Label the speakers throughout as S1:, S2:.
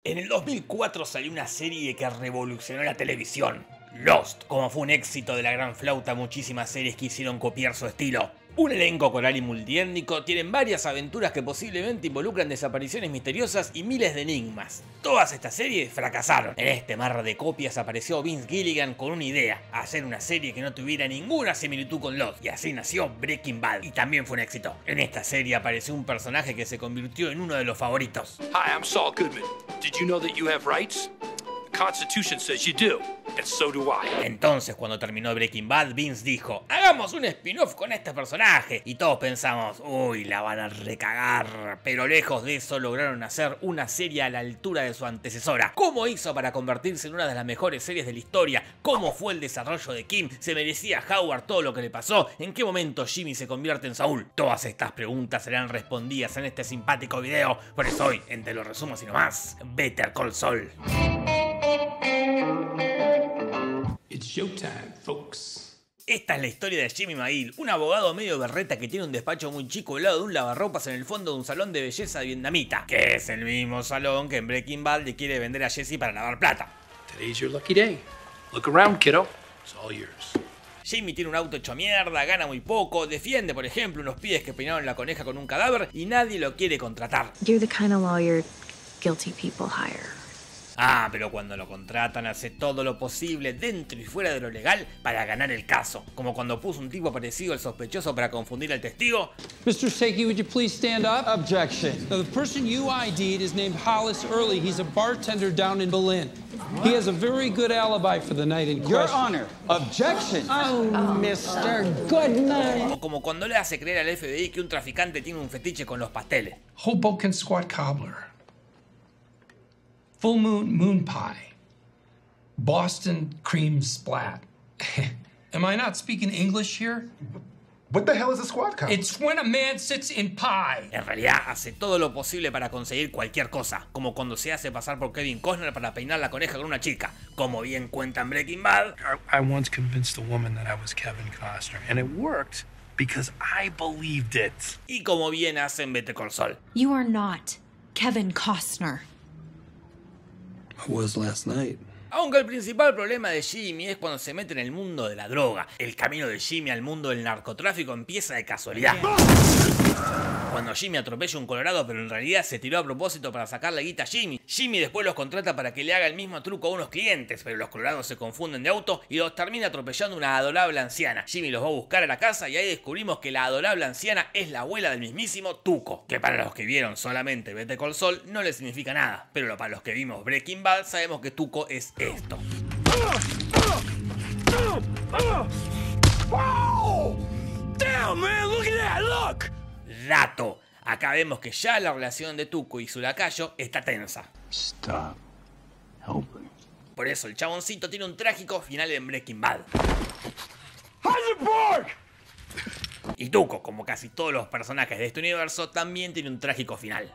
S1: En el 2004 salió una serie que revolucionó la televisión. Lost. Como fue un éxito de la gran flauta, muchísimas series quisieron copiar su estilo. Un elenco coral y multiétnico, tienen varias aventuras que posiblemente involucran desapariciones misteriosas y miles de enigmas. Todas estas series fracasaron. En este mar de copias apareció Vince Gilligan con una idea: hacer una serie que no tuviera ninguna similitud con Lost, y así nació Breaking Bad, y también fue un éxito. En esta serie apareció un personaje que se convirtió en uno de los favoritos.
S2: Hi, I'm Saul Goodman. Did you know that you have rights? The Constitution says you do, and so do I.
S1: Entonces, cuando terminó Breaking Bad, Vince dijo: hagamos un spin-off con este personaje. Y todos pensamos: uy, la van a recagar. Pero lejos de eso, lograron hacer una serie a la altura de su antecesora. ¿Cómo hizo para convertirse en una de las mejores series de la historia? ¿Cómo fue el desarrollo de Kim? ¿Se merecía Howard todo lo que le pasó? ¿En qué momento Jimmy se convierte en Saúl? Todas estas preguntas serán respondidas en este simpático video. Por eso hoy, entre los resumos y no más, Better Call Saul.
S3: It's showtime, folks.
S1: Esta es la historia de Jimmy McGill, un abogado medio berreta que tiene un despacho muy chico al lado de un lavarropas en el fondo de un salón de belleza vietnamita, que es el mismo salón que en Breaking Bad le quiere vender a Jesse para lavar plata.
S2: Today's your lucky day. Look around, kiddo. It's all yours.
S1: Jimmy tiene un auto hecho mierda, gana muy poco, defiende, por ejemplo, unos pibes que peinaron la coneja con un cadáver y nadie lo quiere contratar.
S4: You're the kind of lawyer guilty people hire.
S1: Ah, pero cuando lo contratan hace todo lo posible dentro y fuera de lo legal para ganar el caso. Como cuando puso un tipo parecido al sospechoso para confundir al testigo.
S5: Mr. Seki, would you please stand up? Objection. Now, the person you ID'd is named Hollis Early. He's a bartender down in Berlin. He has a very good alibi for the night in question.
S6: Your Honor, objection. Oh, Mr. Goodman.
S1: O como cuando le hace creer al FBI que un traficante tiene un fetiche con los pasteles.
S3: Hoboken squat cobbler. Full moon pie. Boston cream splat. Am I not speaking English here?
S7: What the hell is a squat cobbler?
S3: It's when a man sits in pie.
S1: En realidad hace todo lo posible para conseguir cualquier cosa, como cuando se hace pasar por Kevin Costner para peinar la coneja con una chica. Como bien cuenta en Breaking Bad,
S2: I once convinced a woman that I was Kevin Costner, and it worked because I believed it.
S1: y como bien hace en Better Call Saul.
S4: You are not Kevin Costner.
S6: I was last night.
S1: Aunque el principal problema de Jimmy es cuando se mete en el mundo de la droga. El camino de Jimmy al mundo del narcotráfico empieza de casualidad. Cuando Jimmy atropella un colorado, pero en realidad se tiró a propósito para sacarle guita a Jimmy. Jimmy después los contrata para que le haga el mismo truco a unos clientes, pero los colorados se confunden de auto y los termina atropellando una adorable anciana. Jimmy los va a buscar a la casa y ahí descubrimos que la adorable anciana es la abuela del mismísimo Tuco, que para los que vieron solamente Better Call Saul no le significa nada, pero para los que vimos Breaking Bad sabemos que Tuco es esto.
S2: Damn, man, look at that, look!
S1: Dato. Acá vemos que ya la relación de Tuco y su lacayo está tensa.
S6: Stop helping.
S1: Por eso el chaboncito tiene un trágico final en Breaking Bad. Y Tuco, como casi todos los personajes de este universo, también tiene un trágico final.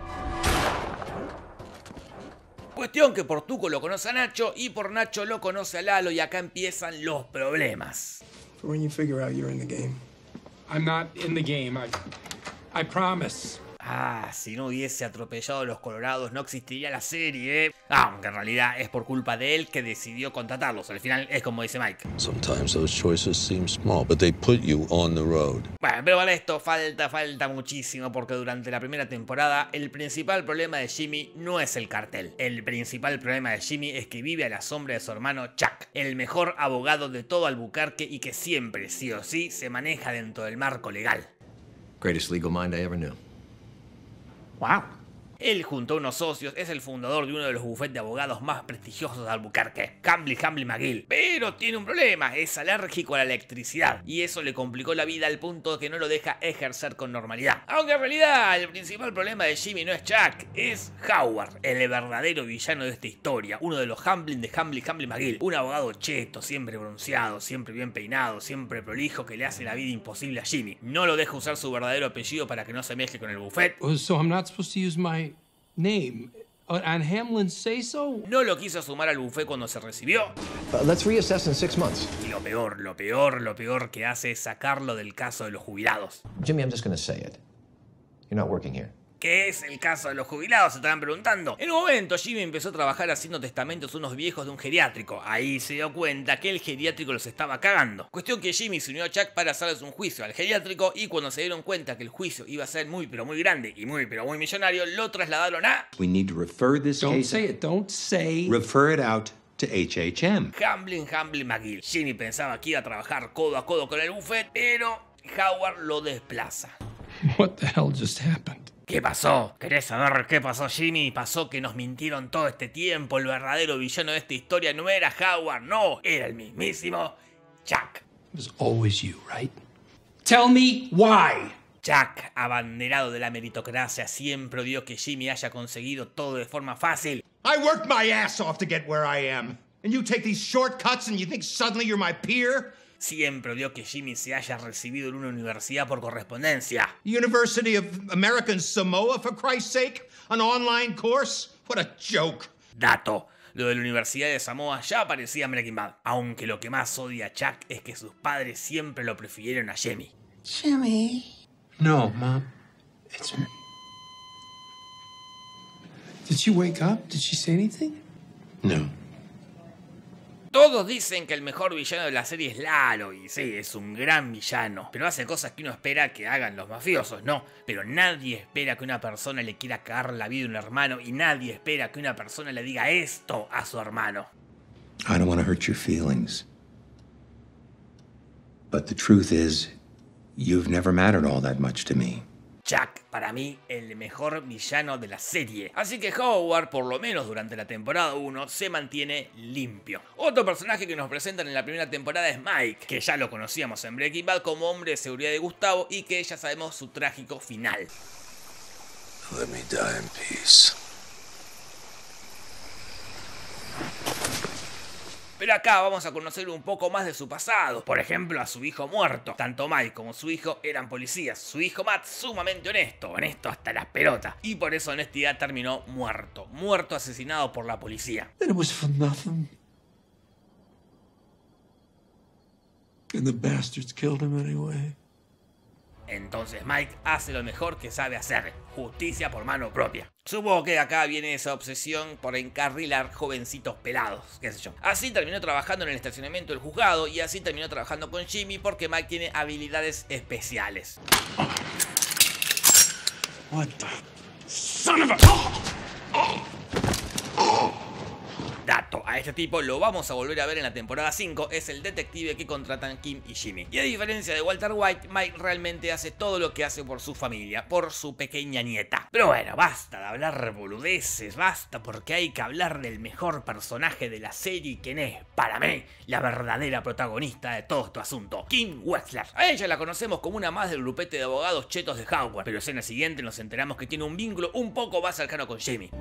S1: Cuestión que por Tuco lo conoce a Nacho y por Nacho lo conoce a Lalo, y acá empiezan los problemas.
S8: When you figure out you're in the game.
S3: I'm not in the game. I promise.
S1: Ah, si no hubiese atropellado a los colorados no existiría la serie, ¿eh? Aunque en realidad es por culpa de él que decidió contratarlos. Al final es como dice Mike.
S9: Sometimes those choices seem small, but they put you on the road.
S1: Bueno, pero para esto falta muchísimo, porque durante la primera temporada el principal problema de Jimmy no es el cartel. El principal problema de Jimmy es que vive a la sombra de su hermano Chuck, el mejor abogado de todo Albuquerque y que siempre, sí o sí, se maneja dentro del marco legal.
S10: Greatest legal mind I ever knew.
S1: Wow. Él, junto a unos socios, es el fundador de uno de los bufetes de abogados más prestigiosos de Albuquerque, Hambly McGill. Pero tiene un problema, es alérgico a la electricidad, y eso le complicó la vida al punto de que no lo deja ejercer con normalidad. Aunque en realidad el principal problema de Jimmy no es Chuck, es Howard, el verdadero villano de esta historia, uno de los Hamblin de Hambly McGill. Un abogado cheto, siempre bronceado, siempre bien peinado, siempre prolijo, que le hace la vida imposible a Jimmy. No lo deja usar su verdadero apellido para que no se mezcle con el bufete.
S5: So I'm not supposed to use my name on Hamlin's say so?
S1: No lo quiso sumar al buffet cuando se recibió.
S10: Let's reassess in 6 months.
S1: Y lo peor que hace es sacarlo del caso de los jubilados.
S10: Jimmy, I'm just gonna say it. You're not working here.
S1: ¿Qué es el caso de los jubilados? Se estarán preguntando. En un momento, Jimmy empezó a trabajar haciendo testamentos a unos viejos de un geriátrico. Ahí se dio cuenta que el geriátrico los estaba cagando. Cuestión que Jimmy se unió a Chuck para hacerles un juicio al geriátrico y cuando se dieron cuenta que el juicio iba a ser muy pero muy grande y muy pero muy millonario, lo trasladaron a...
S11: We need to refer this
S8: Don't
S11: case...
S8: say it. Don't say...
S11: Refer it out to HHM.
S1: Hamblin McGill. Jimmy pensaba que iba a trabajar codo a codo con el buffet, pero Howard lo desplaza.
S8: What the hell just happened?
S1: ¿Qué pasó? ¿Querés saber qué pasó, Jimmy? Pasó que nos mintieron todo este tiempo. El verdadero villano de esta historia no era Howard, no. Era el mismísimo Chuck.
S8: It was always you, right? Tell me why.
S1: Chuck, abanderado de la meritocracia, siempre odió que Jimmy haya conseguido todo de forma fácil.
S12: I worked my ass off to get where I am. And you take these shortcuts and you think suddenly you're my peer?
S1: Siempre odió que Jimmy se haya recibido en una universidad por correspondencia.
S12: University of American Samoa, for Christ's sake? An online course? What a joke.
S1: Dato. Lo de la Universidad de Samoa ya parecía en Breaking Bad. Aunque lo que más odia a Chuck es que sus padres siempre lo prefirieron a Jimmy.
S8: Jimmy. No, Mom. It's... Did she wake up? Did she say anything?
S11: No.
S1: Todos dicen que el mejor villano de la serie es Lalo, y sí, es un gran villano, pero hace cosas que uno espera que hagan los mafiosos, no, pero nadie espera que una persona le quiera cagar la vida a un hermano, y nadie espera que una persona le diga esto a su hermano.
S11: I don't want to hurt your feelings. But the truth is, you've never mattered all that much to me.
S1: Chuck, para mí, el mejor villano de la serie. Así que Howard, por lo menos durante la temporada 1, se mantiene limpio. Otro personaje que nos presentan en la primera temporada es Mike, que ya lo conocíamos en Breaking Bad como hombre de seguridad de Gustavo y que ya sabemos su trágico final.
S9: Let me die in peace.
S1: Pero acá vamos a conocer un poco más de su pasado. Por ejemplo, a su hijo muerto. Tanto Mike como su hijo eran policías. Su hijo Matt sumamente honesto. Honesto hasta las pelotas. Y por esa honestidad terminó muerto. Muerto asesinado por la policía.
S8: Then it was for nothing. And the bastards killed him anyway.
S1: Entonces Mike hace lo mejor que sabe hacer, justicia por mano propia. Supongo que de acá viene esa obsesión por encarrilar jovencitos pelados, qué sé yo. Así terminó trabajando en el estacionamiento del juzgado y así terminó trabajando con Jimmy porque Mike tiene habilidades especiales.
S8: What the son of a...
S1: Dato, a este tipo lo vamos a volver a ver en la temporada 5, es el detective que contratan Kim y Jimmy. Y a diferencia de Walter White, Mike realmente hace todo lo que hace por su familia, por su pequeña nieta. Pero bueno, basta de hablar boludeces, basta porque hay que hablar del mejor personaje de la serie, quien es, para mí, la verdadera protagonista de todo este asunto, Kim Wexler. A ella la conocemos como una más del grupete de abogados chetos de Howard, pero en la siguiente nos enteramos que tiene un vínculo un poco más cercano con Jimmy.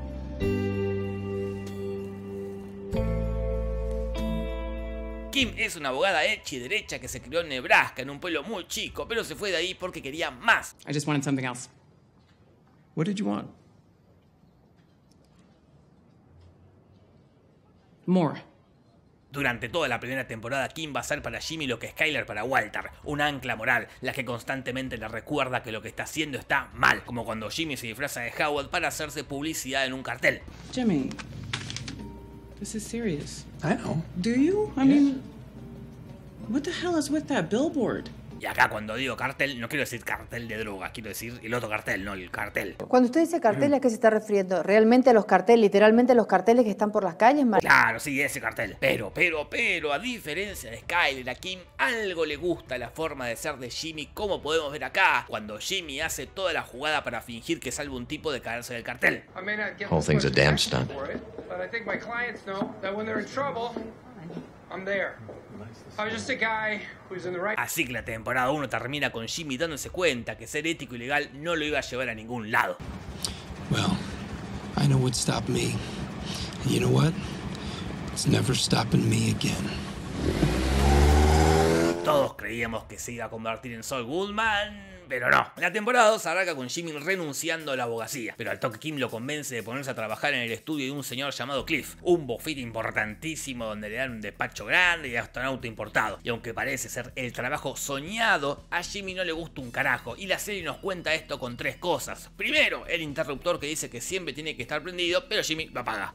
S1: Kim es una abogada hecha y derecha que se crió en Nebraska, en un pueblo muy chico, pero se fue de ahí porque quería más.
S13: I just wanted something else.
S8: What did you want?
S13: More.
S1: Durante toda la primera temporada, Kim va a ser para Jimmy lo que Skyler para Walter, una ancla moral, la que constantemente le recuerda que lo que está haciendo está mal, como cuando Jimmy se disfraza de Howard para hacerse publicidad en un cartel.
S13: Jimmy, this is serious.
S8: I know.
S13: Do you? I mean, what the hell is with that billboard?
S1: Y acá cuando digo cartel, no quiero decir cartel de droga, quiero decir el otro cartel, no el cartel.
S14: Cuando usted dice cartel, ¿a qué se está refiriendo? ¿Realmente a los carteles, literalmente a los carteles que están por las calles,
S1: Claro, sí, ese cartel. Pero, a diferencia de Skyler, a Kim algo le gusta la forma de ser de Jimmy, como podemos ver acá, cuando Jimmy hace toda la jugada para fingir que salva un tipo de caerse del cartel.
S11: Whole thing's a damn stunt.
S1: Así que la temporada 1 termina con Jimmy dándose cuenta que ser ético y legal no lo iba a llevar a ningún lado.
S8: Well, I know what stopped me. And you know what? It's never stopping me again.
S1: Todos Todos creíamos que se iba a convertir en Saul Goodman, pero no. La temporada 2 arranca con Jimmy renunciando a la abogacía, pero al toque Kim lo convence de ponerse a trabajar en el estudio de un señor llamado Cliff, un buffet importantísimo donde le dan un despacho grande y hasta un auto importado. Y aunque parece ser el trabajo soñado, a Jimmy no le gusta un carajo, y la serie nos cuenta esto con 3 cosas. Primero, el interruptor que dice que siempre tiene que estar prendido, pero Jimmy lo apaga.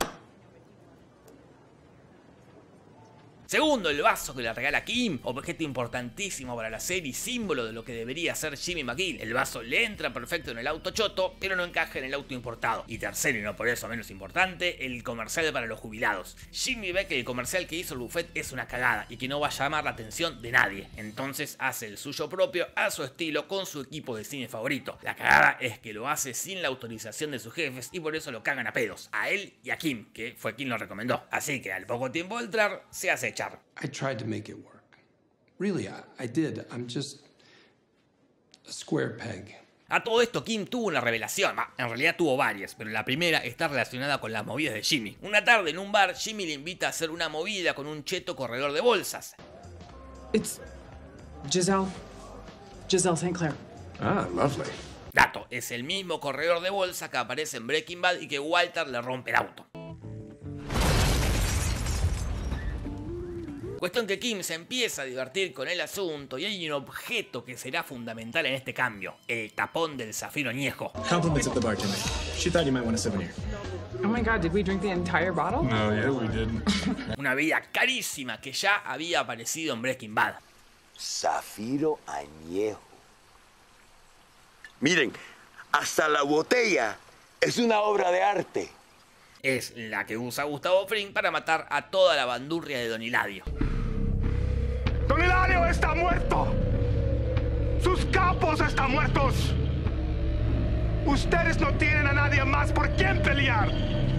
S1: Segundo, el vaso que le regala Kim, objeto importantísimo para la serie y símbolo de lo que debería ser Jimmy McGill. El vaso le entra perfecto en el auto choto, pero no encaja en el auto importado. Y tercero, y no por eso menos importante, el comercial para los jubilados. Jimmy ve que el comercial que hizo el buffet es una cagada y que no va a llamar la atención de nadie. Entonces hace el suyo propio, a su estilo, con su equipo de cine favorito. La cagada es que lo hace sin la autorización de sus jefes y por eso lo cagan a pedos, a él y a Kim, que fue quien lo recomendó. Así que al poco tiempo de entrar, se hace echar.
S8: I tried to make it work. Really, I did. I'm just a square peg.
S1: A todo esto, Kim tuvo una revelación. En realidad tuvo varias, pero la primera está relacionada con las movidas de Jimmy. Una tarde en un bar, Jimmy le invita a hacer una movida con un cheto corredor de bolsas.
S15: It's Giselle St. Clair.
S11: Ah, lovely.
S1: Dato, es el mismo corredor de bolsa que aparece en Breaking Bad y que Walter le rompe el auto. Cuestión que Kim se empieza a divertir con el asunto y hay un objeto que será fundamental en este cambio, el tapón del zafiro añejo.
S16: Compliments of the bartender. She thought you might want a souvenir.
S15: Oh my god, did we drink the entire bottle?
S16: No, yeah, we didn't.
S1: Una bebida carísima que ya había aparecido en Breaking Bad.
S17: Zafiro añejo. Miren, hasta la botella es una obra de arte.
S1: Es la que usa Gustavo Fring para matar a toda la bandurria de Don Hilario.
S18: ¡Don Hilario está muerto! ¡Sus capos están muertos! Ustedes no tienen a nadie más por quien pelear.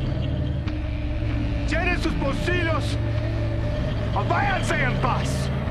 S18: Llenen sus bolsillos o váyanse en paz.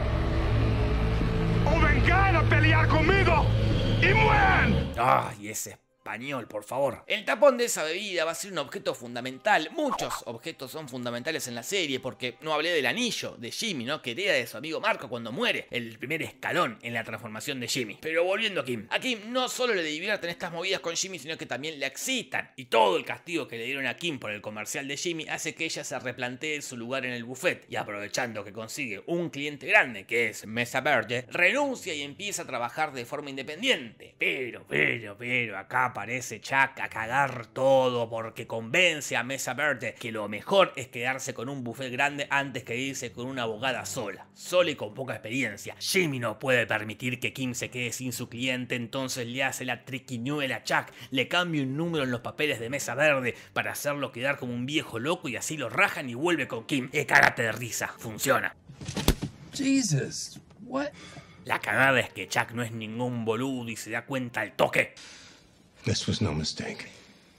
S18: O vengan a pelear conmigo y mueran.
S1: ¡Ay, ese español, por favor! El tapón de esa bebida va a ser un objeto fundamental. Muchos objetos son fundamentales en la serie, porque no hablé del anillo de Jimmy, ¿no? Que hereda de su amigo Marco cuando muere, el primer escalón en la transformación de Jimmy. Pero volviendo a Kim no solo le divierten estas movidas con Jimmy, sino que también la excitan. Y todo el castigo que le dieron a Kim por el comercial de Jimmy hace que ella se replantee su lugar en el buffet. Y aprovechando que consigue un cliente grande, que es Mesa Verde, renuncia y empieza a trabajar de forma independiente. Pero, acá aparece Chuck a cagar todo porque convence a Mesa Verde que lo mejor es quedarse con un buffet grande antes que irse con una abogada sola y con poca experiencia. Jimmy no puede permitir que Kim se quede sin su cliente, entonces le hace la triquiñuela a Chuck, le cambia un número en los papeles de Mesa Verde para hacerlo quedar como un viejo loco y así lo rajan y vuelve con Kim. Cágate de risa, funciona.
S8: Jesus, what?
S1: La cagada es que Chuck no es ningún boludo y se da cuenta al toque.
S11: This was no mistake.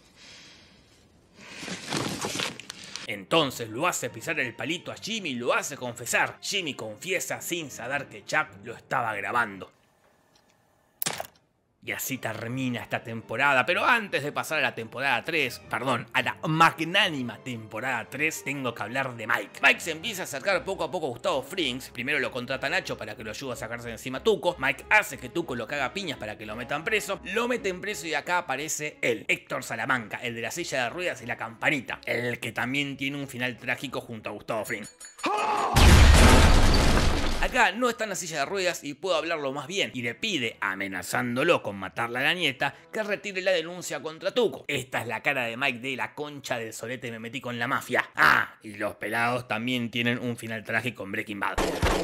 S1: Entonces lo hace pisar el palito a Jimmy y lo hace confesar. Jimmy confiesa sin saber que Chuck lo estaba grabando. Y así termina esta temporada. Pero antes de pasar a la temporada 3, a la magnánima temporada 3, tengo que hablar de Mike. Mike se empieza a acercar poco a poco a Gustavo Frings. Primero lo contrata Nacho para que lo ayude a sacarse de encima a Tuco. Mike hace que Tuco lo caga piñas para que lo metan preso. Lo meten preso y acá aparece él, Héctor Salamanca, el de la silla de ruedas y la campanita. El que también tiene un final trágico junto a Gustavo Frings. Acá no está en la silla de ruedas y puedo hablarlo más bien, y le pide, amenazándolo con matarle a la nieta, que retire la denuncia contra Tuco. Esta es la cara de Mike de la concha del solete me metí con la mafia. Ah, y los pelados también tienen un final trágico en Breaking Bad.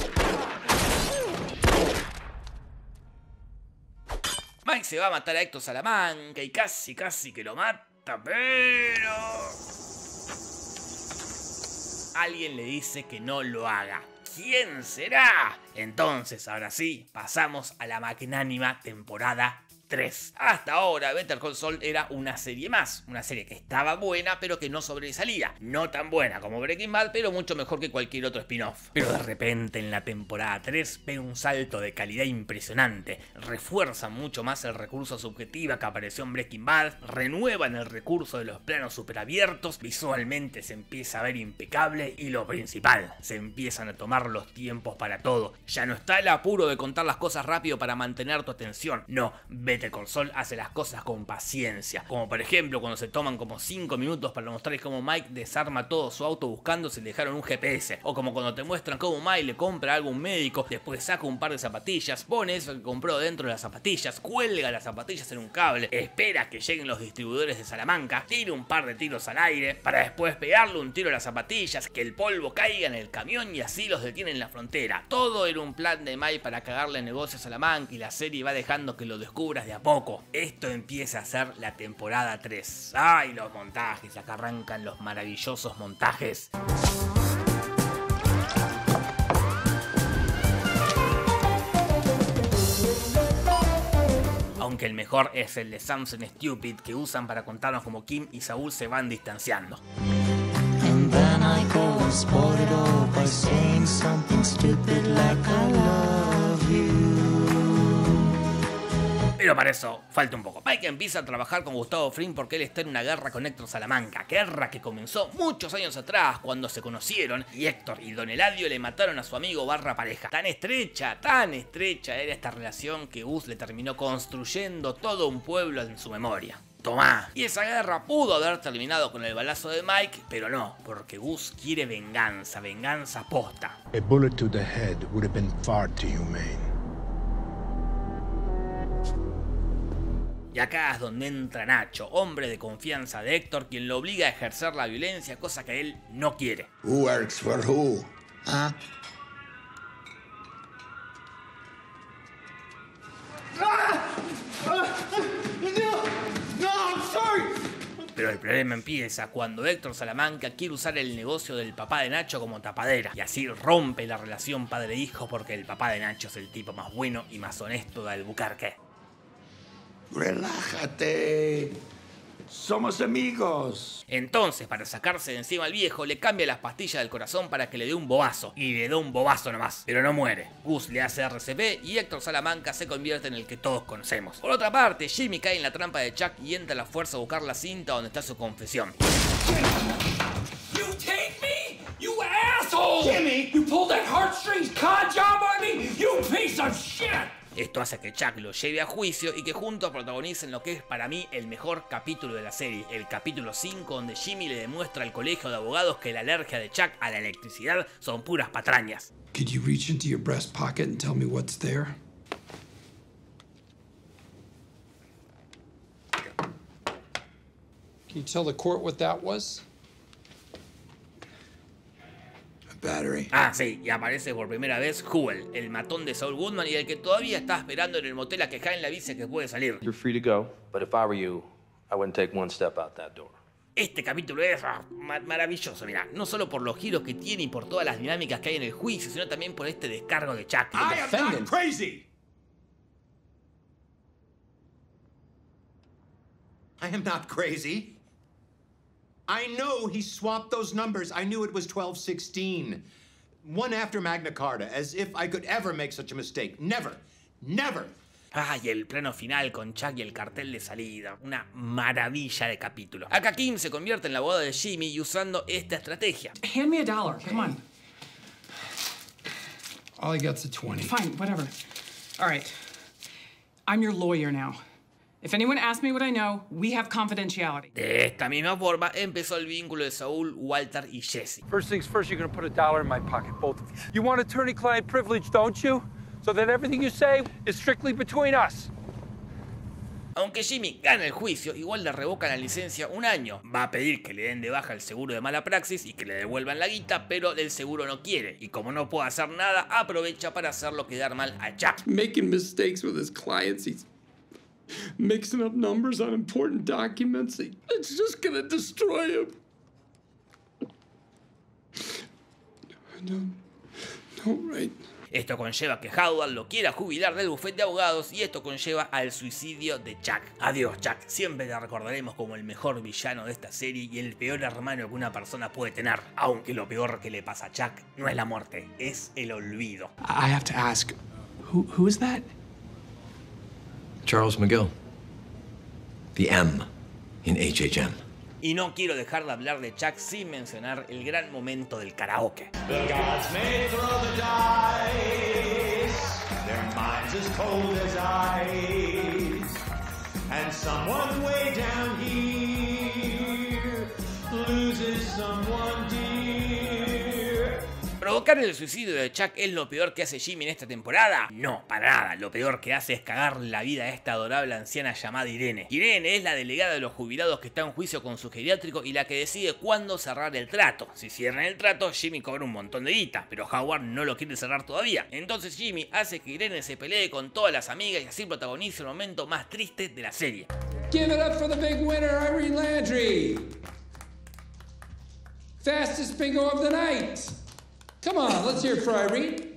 S1: Mike se va a matar a Héctor Salamanca y casi que lo mata, pero alguien le dice que no lo haga. ¿Quién será? Entonces, ahora sí, pasamos a la magnánima temporada 3. Hasta ahora Better Call Saul era una serie más, una serie que estaba buena pero que no sobresalía, no tan buena como Breaking Bad, pero mucho mejor que cualquier otro spin-off. Pero de repente en la temporada 3 pega un salto de calidad impresionante, refuerza mucho más el recurso subjetivo que apareció en Breaking Bad, renuevan el recurso de los planos superabiertos, visualmente se empieza a ver impecable y lo principal, se empiezan a tomar los tiempos para todo. Ya no está el apuro de contar las cosas rápido para mantener tu atención, no, Better Call Saul hace las cosas con paciencia, como por ejemplo cuando se toman como 5 minutos para mostrarles cómo Mike desarma todo su auto buscando si le dejaron un GPS, o como cuando te muestran cómo Mike le compra algo a un médico, después saca un par de zapatillas, pone eso que compró dentro de las zapatillas, cuelga las zapatillas en un cable, espera que lleguen los distribuidores de Salamanca, tira un par de tiros al aire, para después pegarle un tiro a las zapatillas, que el polvo caiga en el camión y así los detienen en la frontera. Todo era un plan de Mike para cagarle negocios a Salamanca y la serie va dejando que lo descubras de a poco. Esto empieza a ser la temporada 3. ¡Ay, los montajes! Acá arrancan los maravillosos montajes. Aunque el mejor es el de Something Stupid que usan para contarnos cómo Kim y Saúl se van distanciando. Pero para eso falta un poco. Mike empieza a trabajar con Gustavo Fring porque él está en una guerra con Héctor Salamanca, guerra que comenzó muchos años atrás cuando se conocieron y Héctor y Don Eladio le mataron a su amigo barra pareja. Tan estrecha era esta relación que Gus le terminó construyendo todo un pueblo en su memoria. Tomá. Y esa guerra pudo haber terminado con el balazo de Mike, pero no, porque Gus quiere venganza, venganza posta.
S19: A bullet to the head would have been far too humane.
S1: Y acá es donde entra Nacho, hombre de confianza de Héctor, quien lo obliga a ejercer la violencia, cosa que él no quiere.
S17: Who works for who? ¿Ah?
S1: Pero el problema empieza cuando Héctor Salamanca quiere usar el negocio del papá de Nacho como tapadera, y así rompe la relación padre-hijo porque el papá de Nacho es el tipo más bueno y más honesto de Albuquerque.
S17: Relájate. Somos amigos.
S1: Entonces, para sacarse de encima al viejo, le cambia las pastillas del corazón para que le dé un bobazo. Y le da un bobazo nomás. Pero no muere. Gus le hace RCP y Héctor Salamanca se convierte en el que todos conocemos. Por otra parte, Jimmy cae en la trampa de Chuck y entra a la fuerza a buscar la cinta donde está su confesión.
S18: You take me? You asshole! Jimmy, you pulled that heartstrings con job on me? You piece of shit!
S1: Esto hace que Chuck lo lleve a juicio y que juntos protagonicen lo que es para mí el mejor capítulo de la serie, el capítulo 5, donde Jimmy le demuestra al colegio de abogados que la alergia de Chuck a la electricidad son puras patrañas.
S8: Could you reach into your breast pocket and tell me what's there? Can you tell the court what that was?
S17: Battery.
S1: Ah, sí, y aparece por primera vez Jewel, el matón de Saul Goodman y el que todavía está esperando en el motel a que Jane le avise que puede salir.
S20: You're free to go, but if I were you, I wouldn't take one step out that door.
S1: Este capítulo es maravilloso, mirá, no solo por los giros que tiene y por todas las dinámicas que hay en el juicio, sino también por este descargo de Chuck.
S12: I am not crazy. I am not crazy. I know he swapped those numbers. I knew it was 1216. One after Magna Carta, as if I could ever make such a mistake. Never. Never.
S1: Ah, y el plano final con Chuck y el cartel de salida. Una maravilla de capítulo. Acá Kim se convierte en la abogada de Jimmy y usando esta estrategia.
S15: Hand me $1. Come on.
S8: All I got's a 20.
S15: Fine, whatever. All right. I'm your lawyer now. If anyone asks me what I know, we have confidentiality.
S1: De esta misma forma empezó el vínculo de Saúl, Walter y Jesse.
S21: First things first, you're gonna put $1 in my pocket, both of you. You want attorney-client privilege, don't you? So that everything you say is strictly between us.
S1: Aunque Jimmy gana el juicio, igual le revocan la licencia un año. Va a pedir que le den de baja el seguro de mala praxis y que le devuelvan la guita, pero el seguro no quiere. Y como no puede hacer nada, aprovecha para hacerlo quedar mal a Chuck.
S8: Making mistakes with his clients, he's mixing up numbers on important documents. It's just gonna destroy him. No, right.
S1: Esto conlleva que Howard lo quiera jubilar del bufete de abogados y esto conlleva al suicidio de Chuck. Adiós Chuck, siempre te recordaremos como el mejor villano de esta serie y el peor hermano que una persona puede tener. Aunque lo peor que le pasa a Chuck no es la muerte, es el olvido.
S16: I have to ask, who is that?
S10: Charles McGill. The M in HHM.
S1: Y no quiero dejar de hablar de Chuck sin mencionar el gran momento del karaoke.
S18: The gods may throw the dice, their minds as cold as ice, and someone way down here loses someone dear.
S1: ¿Provocar el suicidio de Chuck es lo peor que hace Jimmy en esta temporada? No, para nada. Lo peor que hace es cagar la vida a esta adorable anciana llamada Irene. Irene es la delegada de los jubilados que está en juicio con su geriátrico y la que decide cuándo cerrar el trato. Si cierran el trato, Jimmy cobra un montón de guita, pero Howard no lo quiere cerrar todavía. Entonces Jimmy hace que Irene se pelee con todas las amigas y así protagoniza el momento más triste de la serie.
S5: Give it up for the big winner, Irene Landry. Fastest bingo of the night. Come on, let's hear it for Irene.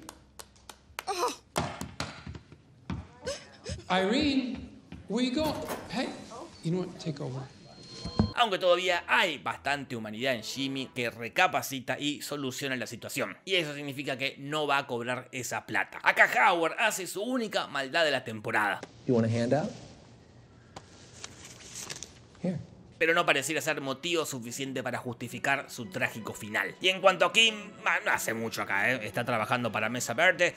S5: Irene, where you going? Hey, you know what? Take over.
S1: Aunque todavía hay bastante humanidad en Jimmy que recapacita y soluciona la situación. Y eso significa que no va a cobrar esa plata. Acá Howard hace su única maldad de la temporada.
S10: You want a handout?
S1: Pero no pareciera ser motivo suficiente para justificar su trágico final. Y en cuanto a Kim, no hace mucho acá, está trabajando para Mesa Verde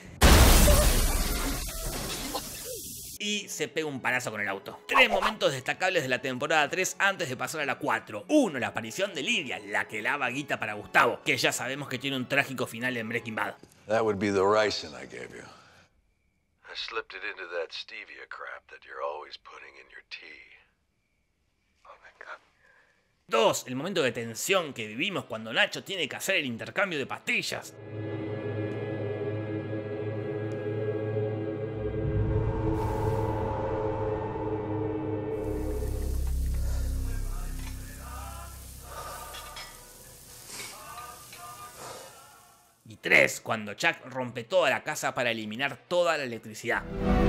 S1: y se pega un palazo con el auto. 3 momentos destacables de la temporada 3 antes de pasar a la 4. 1. La aparición de Lydia, la que lava guita para Gustavo, que ya sabemos que tiene un trágico final en Breaking Bad.
S9: That would be the ricin I gave you. I slipped it into that stevia crap that you're always putting in your tea.
S1: 2. El momento de tensión que vivimos cuando Nacho tiene que hacer el intercambio de pastillas. Y 3. Cuando Chuck rompe toda la casa para eliminar toda la electricidad.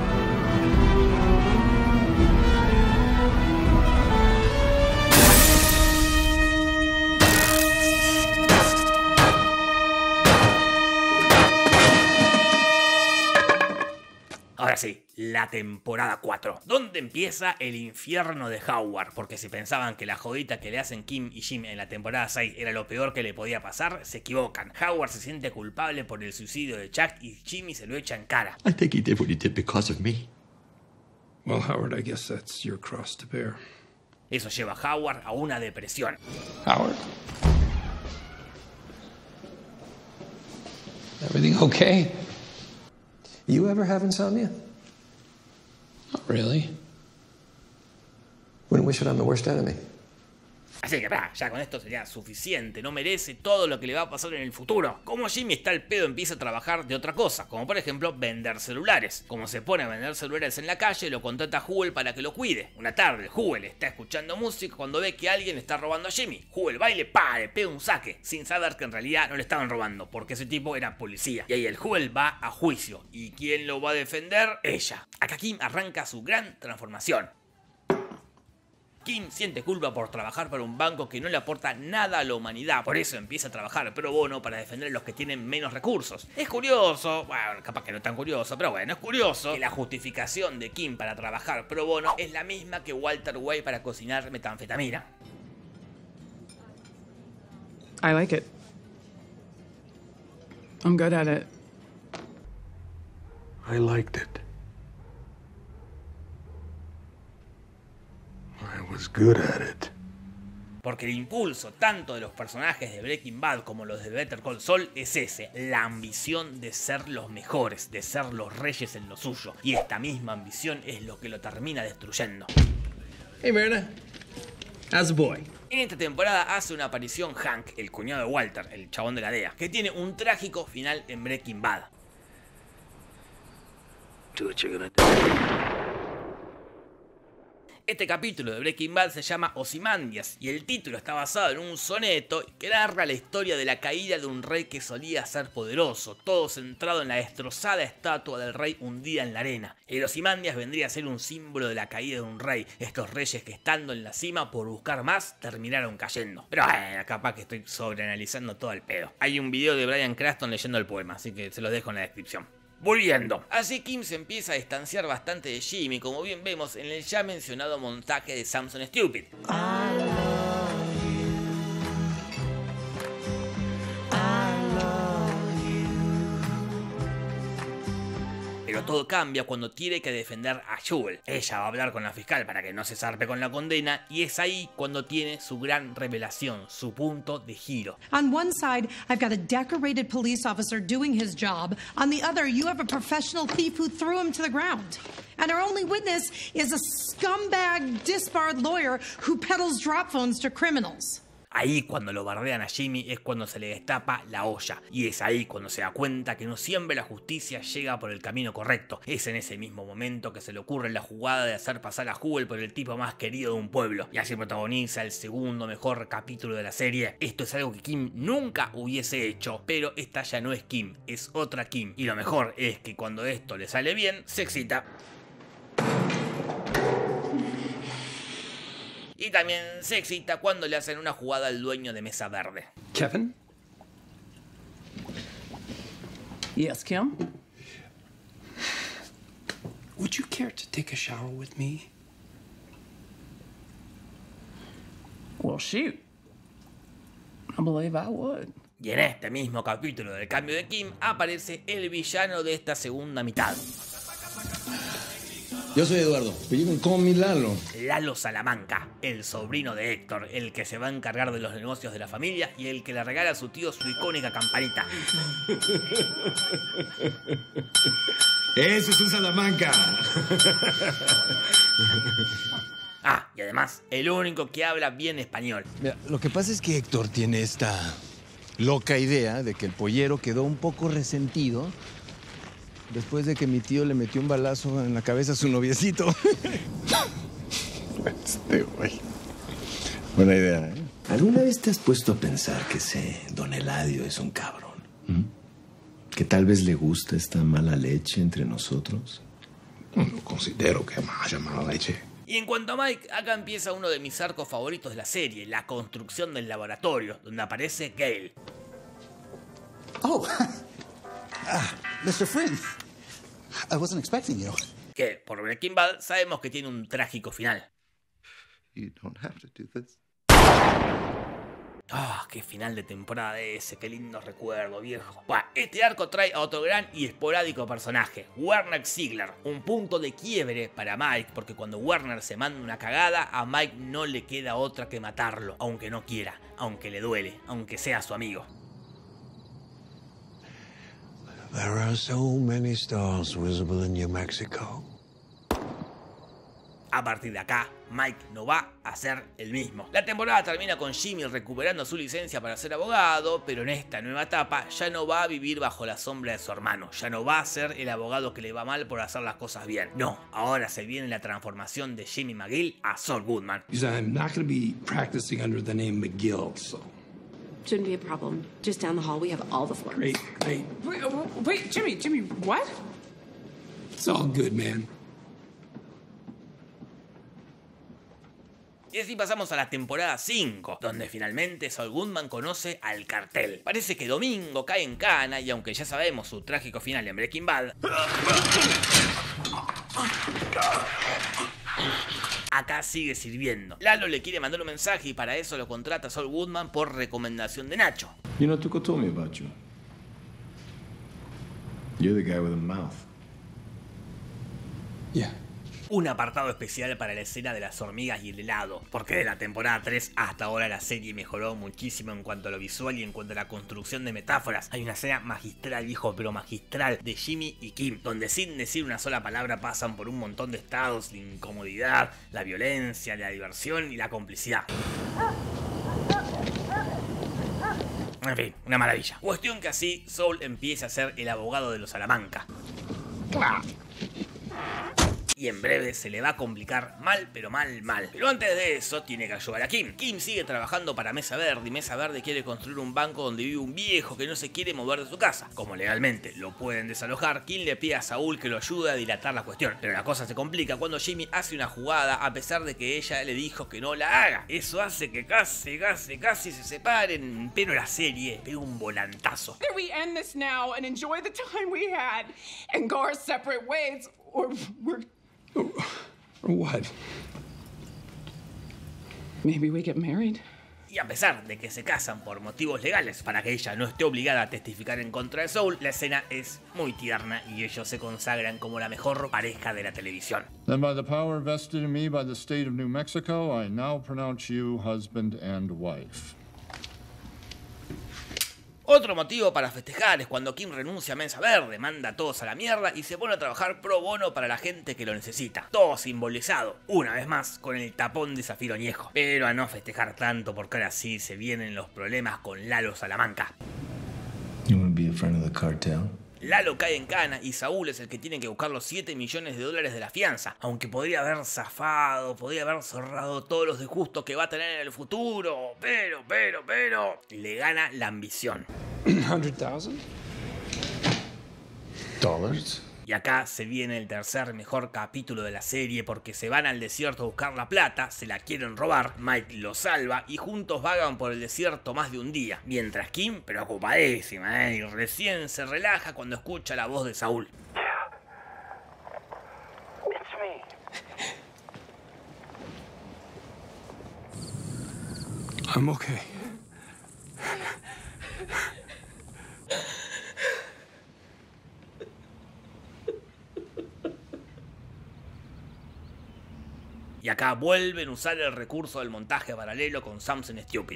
S1: Ahora sí, la temporada 4, donde empieza el infierno de Howard, porque si pensaban que la jodita que le hacen Kim y Jim en la temporada 6 era lo peor que le podía pasar, se equivocan. Howard se siente culpable por el suicidio de Chuck y Jimmy se lo echa en cara.
S11: I think he did what he did because of me.
S19: Well, Howard, I guess that's your cross to bear.
S1: Eso lleva a Howard a una depresión.
S5: Howard? Everything okay?
S10: You ever have insomnia?
S5: Not really.
S10: Wouldn't wish it on the worst enemy.
S1: Así que ya con esto sería suficiente, no merece todo lo que le va a pasar en el futuro. Como Jimmy está al pedo, empieza a trabajar de otra cosa, como por ejemplo vender celulares. Como se pone a vender celulares en la calle, lo contrata a Huel para que lo cuide. Una tarde, Huel está escuchando música cuando ve que alguien está robando a Jimmy. Huel va y le pega un saque, sin saber que en realidad no le estaban robando, porque ese tipo era policía. Y ahí el Huel va a juicio. ¿Y quién lo va a defender? Ella. Acá Kim arranca su gran transformación. Kim siente culpa por trabajar para un banco que no le aporta nada a la humanidad, por eso empieza a trabajar pro bono para defender a los que tienen menos recursos. Es curioso, bueno, capaz que no tan curioso, pero bueno, es curioso que la justificación de Kim para trabajar pro bono es la misma que Walter White para cocinar metanfetamina.
S15: I like it. I'm good at it.
S9: I liked it. I was good at it.
S1: Porque el impulso tanto de los personajes de Breaking Bad como los de Better Call Saul es ese, la ambición de ser los mejores, de ser los reyes en lo suyo. Y esta misma ambición es lo que lo termina destruyendo.
S6: Hey Meredith, how's the boy?
S1: En esta temporada hace una aparición Hank, el cuñado de Walter, el chabón de la DEA, que tiene un trágico final en Breaking Bad. Este capítulo de Breaking Bad se llama Ozymandias y el título está basado en un soneto que narra la historia de la caída de un rey que solía ser poderoso, todo centrado en la destrozada estatua del rey hundida en la arena. El Ozymandias vendría a ser un símbolo de la caída de un rey, estos reyes que estando en la cima por buscar más terminaron cayendo. Pero capaz que estoy sobreanalizando todo el pedo. Hay un video de Bryan Cranston leyendo el poema, así que se los dejo en la descripción. Volviendo. Así Kim se empieza a distanciar bastante de Jimmy, como bien vemos en el ya mencionado montaje de Samson Stupid. Pero todo cambia cuando tiene que defender a Jewel. Ella va a hablar con la fiscal para que no se zarpe con la condena y es ahí cuando tiene su gran revelación, su punto de giro.
S7: On one side, I've got a decorated police officer doing his job. On the other, you have a professional thief who threw him to the ground. And our only witness is a scumbag, disbarred lawyer who peddles drop phones to criminals.
S1: Ahí cuando lo bardean a Jimmy es cuando se le destapa la olla. Y es ahí cuando se da cuenta que no siempre la justicia llega por el camino correcto. Es en ese mismo momento que se le ocurre la jugada de hacer pasar a Jewel por el tipo más querido de un pueblo. Y así protagoniza el segundo mejor capítulo de la serie. Esto es algo que Kim nunca hubiese hecho. Pero esta ya no es Kim, es otra Kim. Y lo mejor es que cuando esto le sale bien, se excita. Y también se excita cuando le hacen una jugada al dueño de Mesa Verde.
S16: Kevin?
S15: Yes, Kim?
S16: Would you care to take a shower with me?
S15: Well, shoot. I believe I would.
S1: Y en este mismo capítulo del cambio de Kim aparece el villano de esta segunda mitad.
S22: Yo soy Eduardo, apellido con mi Lalo.
S1: Lalo Salamanca, el sobrino de Héctor, el que se va a encargar de los negocios de la familia y el que le regala a su tío su icónica campanita.
S22: Eso es un Salamanca.
S1: Y además, el único que habla bien español.
S22: Mira, lo que pasa es que Héctor tiene esta loca idea de que el pollero quedó un poco resentido después de que mi tío le metió un balazo en la cabeza a su noviecito.
S11: Este güey. Buena idea, ¿eh? ¿Alguna vez te has puesto a pensar que ese don Eladio es un cabrón? ¿Que tal vez le gusta esta mala leche entre nosotros?
S22: No considero que haya mala leche.
S1: Y en cuanto a Mike, acá empieza uno de mis arcos favoritos de la serie, la construcción del laboratorio, donde aparece Gale.
S23: Oh, Mr. Flynn. I wasn't expecting you.
S1: Que, por Breaking Bad, sabemos que tiene un trágico final.
S11: You don't have to do this.
S1: Qué final de temporada ese, qué lindo recuerdo, viejo. Este arco trae a otro gran y esporádico personaje, Werner Ziegler. Un punto de quiebre para Mike, porque cuando Werner se manda una cagada, a Mike no le queda otra que matarlo, aunque no quiera, aunque le duele, aunque sea su amigo.
S24: There are so many stars visible in New Mexico.
S1: A partir de acá, Mike no va a ser el mismo. La temporada termina con Jimmy recuperando su licencia para ser abogado, pero en esta nueva etapa ya no va a vivir bajo la sombra de su hermano. Ya no va a ser el abogado que le va mal por hacer las cosas bien. No, ahora se viene la transformación de Jimmy McGill a Saul Goodman.
S19: I'm not going to be practicing under the name McGill, so...
S25: Shouldn't be a problem. Just down the hall, we have all the floors.
S19: Great.
S15: Wait, Jimmy, what?
S19: It's all good, man.
S1: Y así pasamos a la temporada 5, donde finalmente Saul Goodman conoce al cartel. Parece que Domingo cae en cana y aunque ya sabemos su trágico final en Breaking Bad, acá sigue sirviendo. Lalo le quiere mandar un mensaje y para eso lo contrata Saul Goodman por recomendación de Nacho.
S11: You know, Tuco told me about you. You're the guy with a mouth.
S19: Yeah.
S1: Un apartado especial para la escena de las hormigas y el helado, porque de la temporada 3 hasta ahora la serie mejoró muchísimo en cuanto a lo visual y en cuanto a la construcción de metáforas. Hay una escena magistral, viejo, pero magistral, de Jimmy y Kim, donde sin decir una sola palabra pasan por un montón de estados, la incomodidad, la violencia, la diversión y la complicidad. En fin, una maravilla. Cuestión que así Saul empieza a ser el abogado de los Salamanca. Y y en breve se le va a complicar mal, pero mal. Pero antes de eso tiene que ayudar a Kim. Kim sigue trabajando para Mesa Verde y Mesa Verde quiere construir un banco donde vive un viejo que no se quiere mover de su casa. Como legalmente lo pueden desalojar, Kim le pide a Saúl que lo ayude a dilatar la cuestión. Pero la cosa se complica cuando Jimmy hace una jugada a pesar de que ella le dijo que no la haga. Eso hace que casi se separen, pero la serie pega un volantazo.
S15: Either we end this now and enjoy the time we had and go our separate ways, or we're...
S16: Or what?
S15: Maybe we get married.
S1: Y a pesar de que se casan por motivos legales para que ella no esté obligada a testificar en contra de Saúl, la escena es muy tierna y ellos se consagran como la mejor pareja de la televisión.
S2: Then by the power vested in me by the state of New Mexico, I now pronounce you husband and wife.
S1: Otro motivo para festejar es cuando Kim renuncia a Mesa Verde, manda a todos a la mierda y se pone a trabajar pro bono para la gente que lo necesita. Todo simbolizado, una vez más, con el tapón de Zafiro Añejo. Pero a no festejar tanto porque ahora sí se vienen los problemas con Lalo Salamanca.
S11: You want to be a friend of the cartel?
S1: Lalo cae en cana y Saúl es el que tiene que buscar los $7 millones de la fianza, aunque podría haber zafado, podría haber cerrado todos los disgustos que va a tener en el futuro, pero, le gana la ambición.
S16: $100,000?
S1: Y acá se viene el tercer mejor capítulo de la serie porque se van al desierto a buscar la plata, se la quieren robar, Mike lo salva y juntos vagan por el desierto más de un día, mientras Kim, preocupadísima, y recién se relaja cuando escucha la voz de Saúl.
S16: I'm okay.
S1: Y acá vuelven a usar el recurso del montaje paralelo con Something Stupid.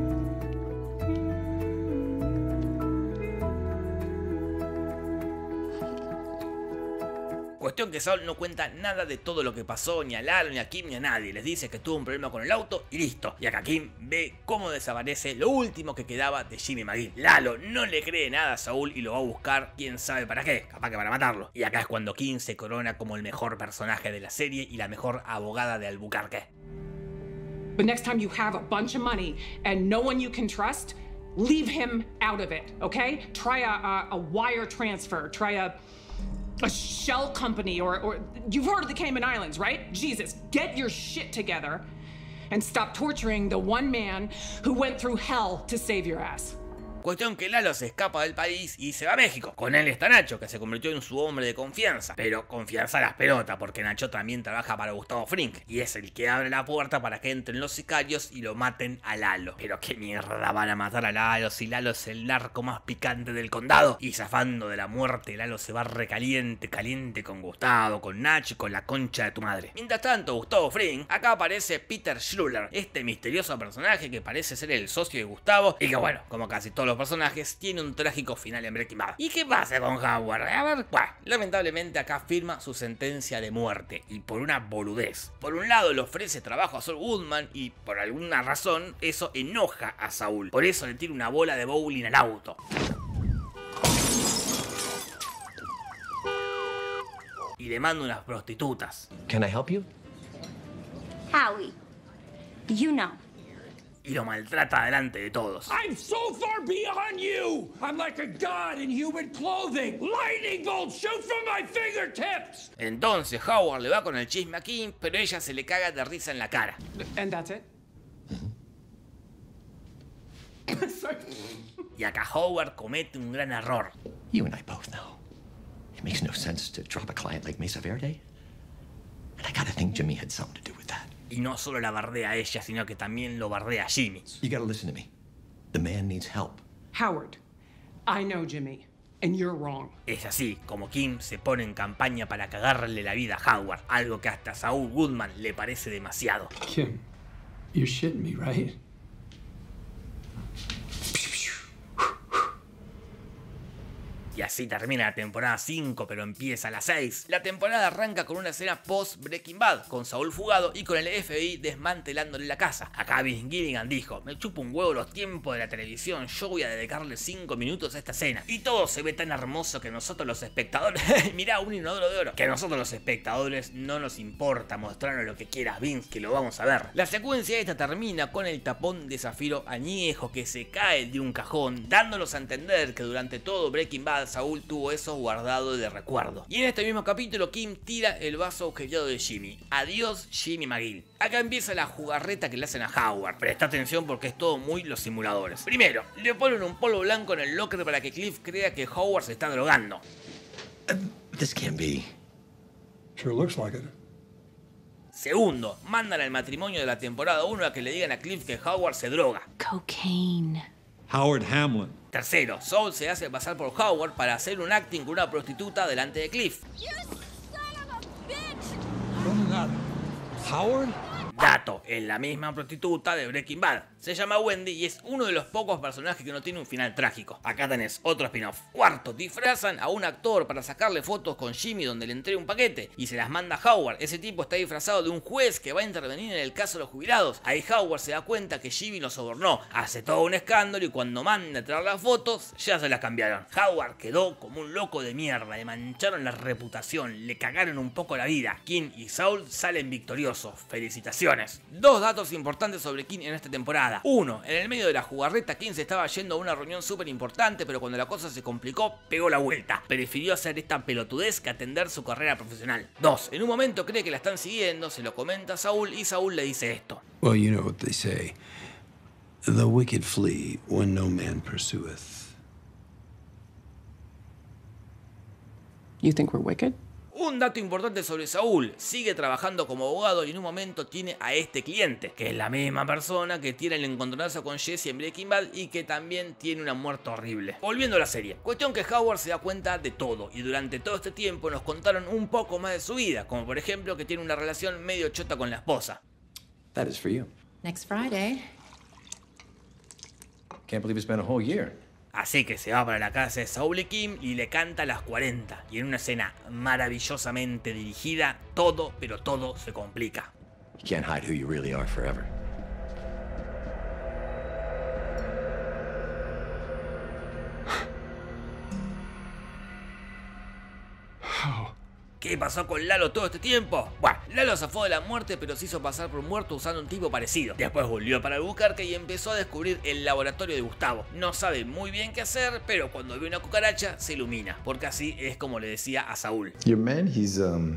S1: Cuestión que Saúl no cuenta nada de todo lo que pasó, ni a Lalo, ni a Kim, ni a nadie. Les dice que tuvo un problema con el auto y listo. Y acá Kim ve cómo desaparece lo último que quedaba de Jimmy McGill. Lalo no le cree nada a Saúl y lo va a buscar quién sabe para qué, capaz que para matarlo. Y acá es cuando Kim se corona como el mejor personaje de la serie y la mejor abogada de Albuquerque.
S15: But next time you have a bunch of money and no one you can trust, leave him out of it, okay? Try a wire transfer, try a shell company, or you've heard of the Cayman Islands, right? Jesus, get your shit together and stop torturing the one man who went through hell to save your ass.
S1: Cuestión que Lalo se escapa del país y se va a México. Con él está Nacho, que se convirtió en su hombre de confianza. Pero confianza a las pelotas, porque Nacho también trabaja para Gustavo Fring. Y es el que abre la puerta para que entren los sicarios y lo maten a Lalo. Pero qué mierda van a matar a Lalo si Lalo es el narco más picante del condado. Y zafando de la muerte, Lalo se va recaliente, caliente con Gustavo, con Nacho y con la concha de tu madre. Mientras tanto, Gustavo Fring, acá aparece Peter Schluller, este misterioso personaje que parece ser el socio de Gustavo. Y que bueno, como casi todos los personajes, tiene un trágico final en Breaking Bad. ¿Y qué pasa con Howard? A ver, lamentablemente acá firma su sentencia de muerte, y por una boludez. Por un lado le ofrece trabajo a Saul Goodman y por alguna razón eso enoja a Saúl. Por eso le tira una bola de bowling al auto. Y le manda unas prostitutas.
S10: Can I help you?
S3: Howie, you know.
S1: Y lo maltrata delante de todos.
S18: I'm so far beyond you! I'm like a god in human clothing! Lightning bolts shoot from my fingertips!
S1: Entonces Howard le va con el chisme a Kim, pero ella se le caga de risa en la cara.
S15: And that's it?
S1: Y acá Howard comete un gran error.
S10: You and I both know. It makes no sense to drop a client like Mesa Verde. And I gotta think Jimmy had something to do with that.
S1: Y no solo la bardea a ella, sino que también lo bardea a Jimmy.
S10: You gotta listen to me. The man needs help.
S15: Howard, I know Jimmy, and you're wrong.
S1: Es así como Kim se pone en campaña para cagarle la vida a Howard, algo que hasta Saul Goodman le parece demasiado.
S16: Kim, you're shitting me, right?
S1: Y Y así termina la temporada 5, pero empieza la 6. La temporada arranca con una escena post-Breaking Bad, con Saul fugado y con el FBI desmantelándole la casa. Acá Vince Gilligan dijo: me chupo un huevo los tiempos de la televisión, yo voy a dedicarle 5 minutos a esta escena. Y todo se ve tan hermoso que nosotros los espectadores... mirá, un inodoro de oro. Que a nosotros los espectadores no nos importa mostrarnos lo que quieras, Vince, que lo vamos a ver. La secuencia esta termina con el tapón de zafiro añejo que se cae de un cajón, dándonos a entender que durante todo Breaking Bad Saul tuvo eso guardado de recuerdo. Y en este mismo capítulo Kim tira el vaso agujereado de Jimmy. Adiós Jimmy McGill. Acá empieza la jugarreta que le hacen a Howard. Presta atención porque es todo muy los simuladores. Primero, le ponen un polvo blanco en el locker para que Cliff crea que Howard se está drogando.
S10: This can't be.
S19: Sure looks like it.
S1: Segundo, mandan al matrimonio de la temporada 1 a que le digan a Cliff que Howard se droga.
S3: Cocaine.
S12: Howard Hamlin.
S1: Tercero, Saul se hace pasar por Howard para hacer un acting con una prostituta delante de Cliff.
S19: Howard?
S1: Dato, es la misma prostituta de Breaking Bad. Se llama Wendy y es uno de los pocos personajes que no tiene un final trágico. Acá tenés otro spin-off. Cuarto, disfrazan a un actor para sacarle fotos con Jimmy donde le entrega un paquete y se las manda a Howard. Ese tipo está disfrazado de un juez que va a intervenir en el caso de los jubilados. Ahí Howard se da cuenta que Jimmy lo sobornó, hace todo un escándalo y cuando manda a traer las fotos ya se las cambiaron. Howard quedó como un loco de mierda, le mancharon la reputación, le cagaron un poco la vida. Kim y Saul salen victoriosos. Felicitaciones. Dos datos importantes sobre Kim en esta temporada. Uno, en el medio de la jugarreta Kim se estaba yendo a una reunión súper importante, pero cuando la cosa se complicó, pegó la vuelta. Prefirió hacer esta pelotudez que atender su carrera profesional. Dos, en un momento cree que la están siguiendo, se lo comenta a Saul y Saul le dice esto.
S24: Well, you know what they say. The wicked flee when no man pursueth.
S15: You think we're wicked?
S1: Un dato importante sobre Saul, sigue trabajando como abogado y en un momento tiene a este cliente, que es la misma persona que tiene el encontronazo con Jesse en Breaking Bad y que también tiene una muerte horrible. Volviendo a la serie, cuestión que Howard se da cuenta de todo y durante todo este tiempo nos contaron un poco más de su vida, como por ejemplo que tiene una relación medio chota con la esposa.
S10: That is for you.
S3: Next Friday.
S10: Can't believe it's been a whole year.
S1: Así que se va para la casa de Saul y Kim y le canta las 40. Y en una escena maravillosamente dirigida, todo, pero todo se complica.
S10: You can't hide who you really are forever.
S1: ¿Qué pasó con Lalo todo este tiempo? Bueno, Lalo zafó de la muerte pero se hizo pasar por muerto usando un tipo parecido. Después volvió para Albuquerque y empezó a descubrir el laboratorio de Gustavo. No sabe muy bien qué hacer, pero cuando ve una cucaracha se ilumina, porque así es como le decía a Saúl.
S11: Your man, he's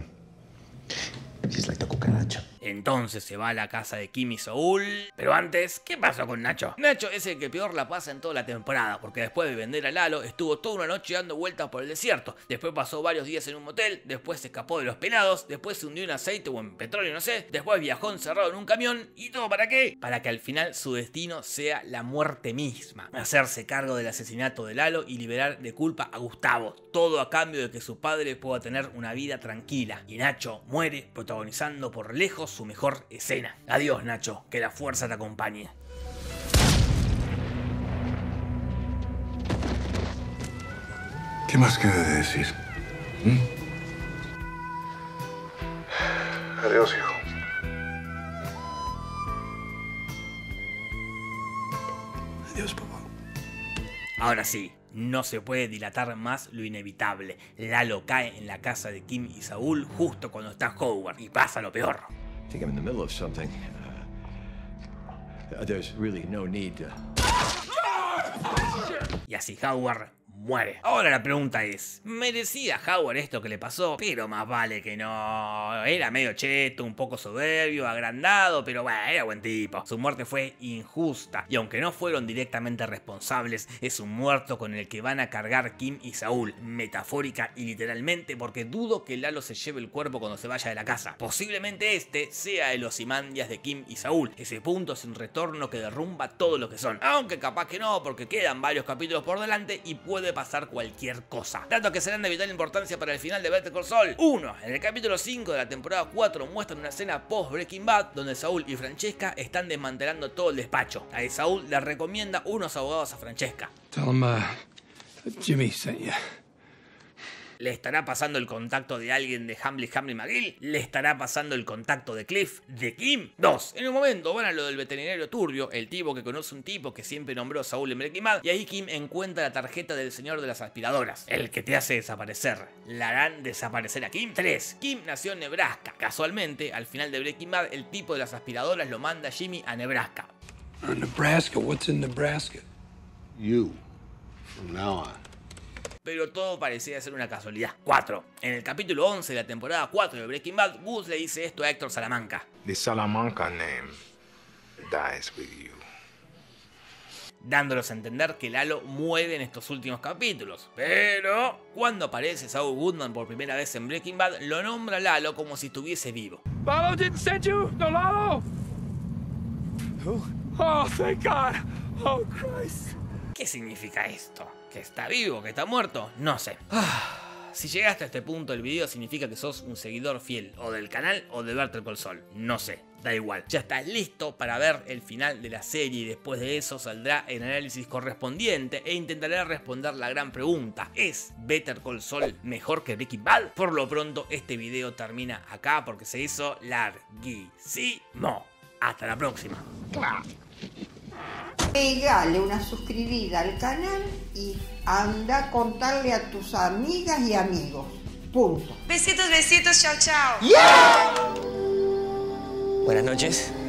S11: like the cucaracha.
S1: Entonces se va a la casa de Kim y Saúl. Pero antes, ¿qué pasó con Nacho? Nacho es el que peor la pasa en toda la temporada, porque después de vender a Lalo, estuvo toda una noche dando vueltas por el desierto. Después pasó varios días en un motel, después se escapó de los pelados, después se hundió en aceite o en petróleo, no sé. Después viajó encerrado en un camión. ¿Y todo para qué? Para que al final su destino sea la muerte misma. Hacerse cargo del asesinato de Lalo y liberar de culpa a Gustavo. Todo a cambio de que su padre pueda tener una vida tranquila. Y Nacho muere protagonizando por lejos su mejor escena. Adiós, Nacho, que la fuerza te acompañe.
S24: ¿Qué más queda de decir?
S9: Adiós, hijo.
S24: Adiós, papá.
S1: Ahora sí, no se puede dilatar más lo inevitable. Lalo cae en la casa de Kim y Saúl justo cuando está Howard y pasa lo peor.
S10: I think I'm in the middle of something. There's really no need to...
S1: Y así Howard muere. Ahora la pregunta es, ¿merecía Howard esto que le pasó? Pero más vale que no. Era medio cheto, un poco soberbio, agrandado, pero bueno, era buen tipo. Su muerte fue injusta y aunque no fueron directamente responsables, es un muerto con el que van a cargar Kim y Saúl, metafórica y literalmente, porque dudo que Lalo se lleve el cuerpo cuando se vaya de la casa. Posiblemente este sea el Ozymandias de Kim y Saúl, ese punto sin retorno que derrumba todo lo que son. Aunque capaz que no, porque quedan varios capítulos por delante y puede pasar cualquier cosa. Datos que serán de vital importancia para el final de Better Call Saul. 1. En el capítulo 5 de la temporada 4 muestran una escena post Breaking Bad donde Saúl y Francesca están desmantelando todo el despacho. Ahí Saúl le recomienda unos abogados a Francesca.
S19: Tell him, Jimmy sent you.
S1: ¿Le estará pasando el contacto de alguien de Hamley McGill? ¿Le estará pasando el contacto de Cliff? ¿De Kim? 2. En un momento van a lo del veterinario turbio, el tipo que conoce un tipo que siempre nombró a Saúl en Breaking Bad, y ahí Kim encuentra la tarjeta del señor de las aspiradoras, el que te hace desaparecer. ¿La harán desaparecer a Kim? 3. Kim nació en Nebraska. Casualmente, al final de Breaking Bad, el tipo de las aspiradoras lo manda Jimmy a Nebraska.
S19: Nebraska? What's in Nebraska?
S24: You. From now on.
S1: Pero todo parecía ser una casualidad. 4. En el capítulo 11 de la temporada 4 de Breaking Bad, Gus le dice esto a Héctor Salamanca.
S4: The Salamanca name dies with you.
S1: Dándolos a entender que Lalo muere en estos últimos capítulos. Pero cuando aparece Saul Goodman por primera vez en Breaking Bad, lo nombra Lalo como si estuviese vivo.
S21: Lalo didn't send you? No, Lalo?
S1: Who?
S21: Oh, thank God. Oh, Christ.
S1: ¿Qué significa esto? ¿Que está vivo? ¿Que está muerto? No sé. Si llegaste a este punto del video significa que sos un seguidor fiel o del canal o de Better Call Saul. No sé, da igual. Ya estás listo para ver el final de la serie y después de eso saldrá el análisis correspondiente e intentaré responder la gran pregunta. ¿Es Better Call Saul mejor que Breaking Bad? Por lo pronto este video termina acá porque se hizo larguísimo. Hasta la próxima.
S13: Pégale una suscribida al canal y anda a contarle a tus amigas y amigos. Punto.
S14: Besitos, besitos, chao, chao.
S13: Yeah.
S17: Buenas noches.